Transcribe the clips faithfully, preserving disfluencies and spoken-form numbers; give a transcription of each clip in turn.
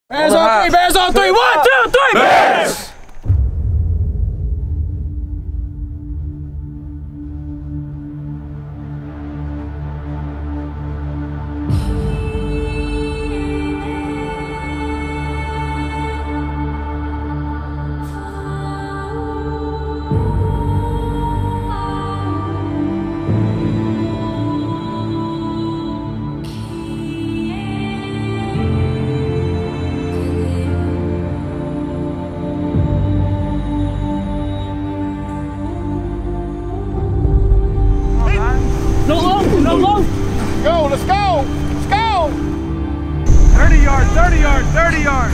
Bears on three, Bears on three, one, two, three, Bears! No low, no low. Go, let's go, let's go. thirty yards, thirty yards, thirty yards.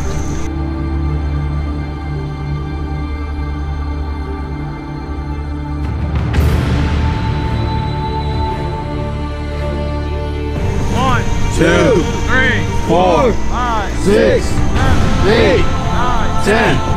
One, Two, three, four, five, six, seven, eight, nine, ten.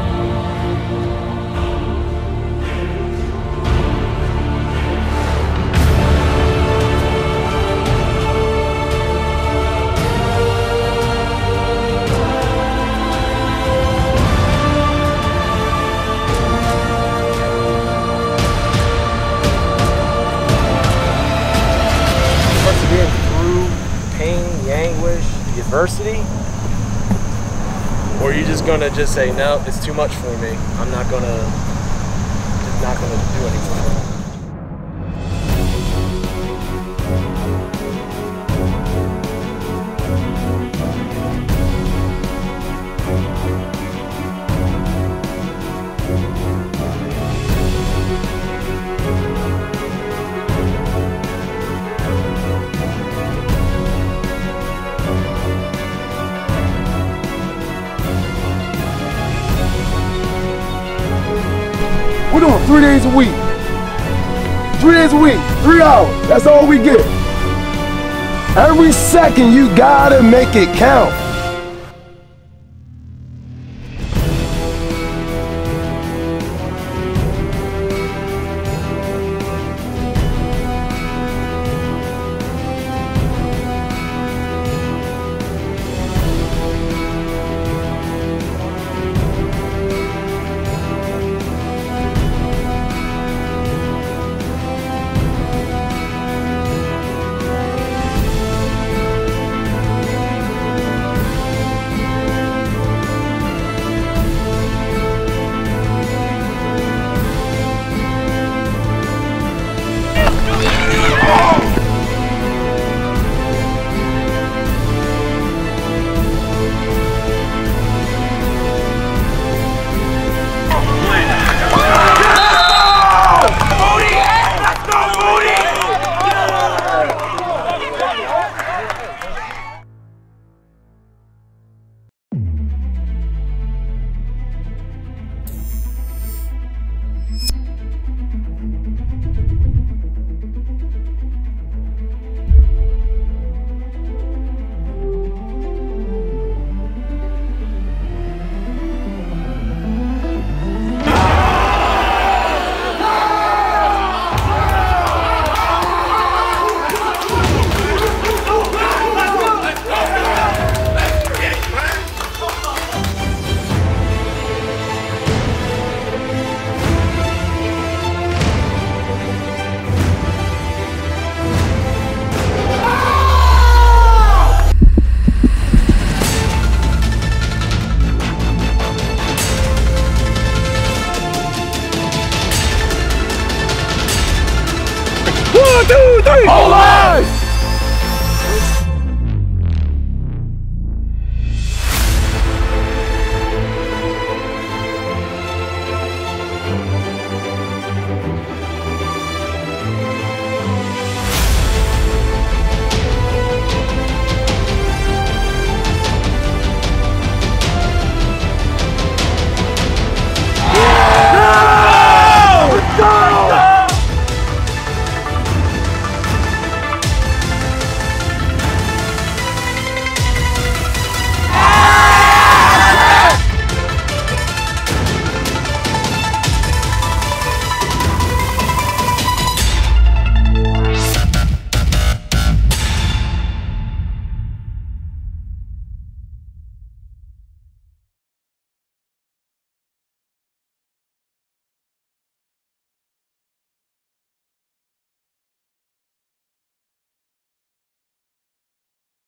Persevering through the pain, the anguish, the adversity? Or are you just gonna just say, no, it's too much for me. I'm not gonna, just not gonna do anymore. We're doing three days a week. Three days a week, three hours. That's all we get. Every second you gotta make it count.